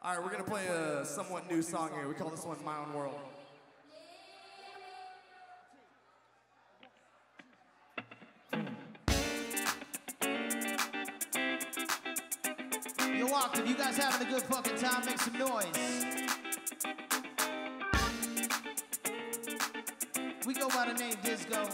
All right, we're gonna play a somewhat new song here. We call this one My Own World. Yo, Octave, you guys having a good fucking time? Make some noise. We go by the name Dizgo.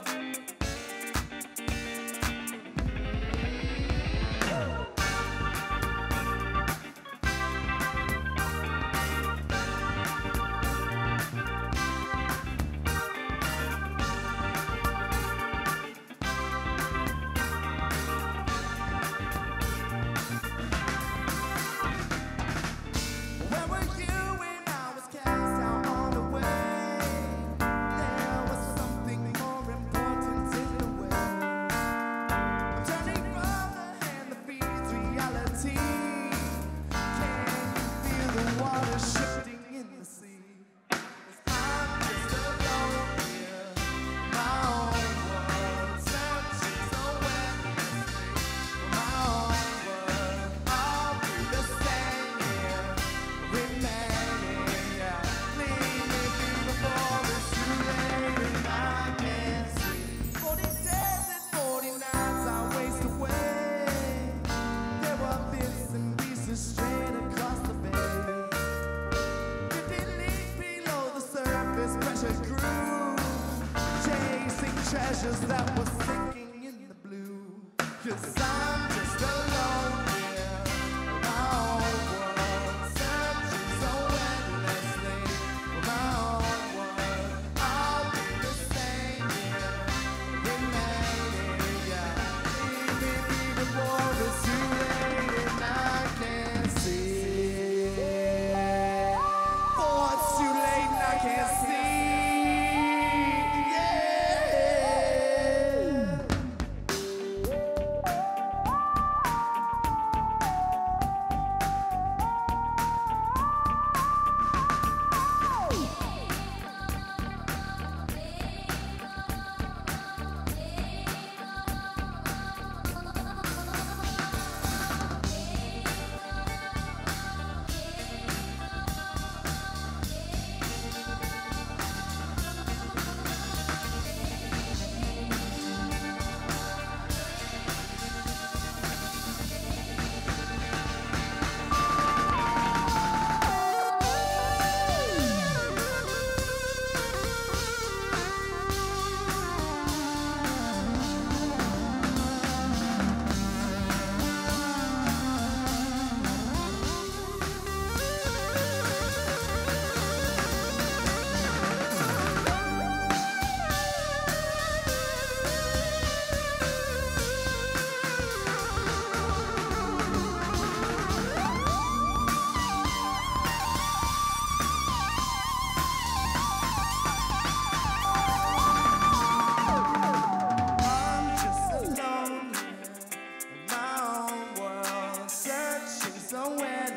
Treasures that were sinking in the blue. 'Cause I'm just alone here, my own world, searching so endlessly for my own world. I'll be the same here, remaining, yeah. Leave me before it's too late and I can't see. For it's too late and I can't see. So when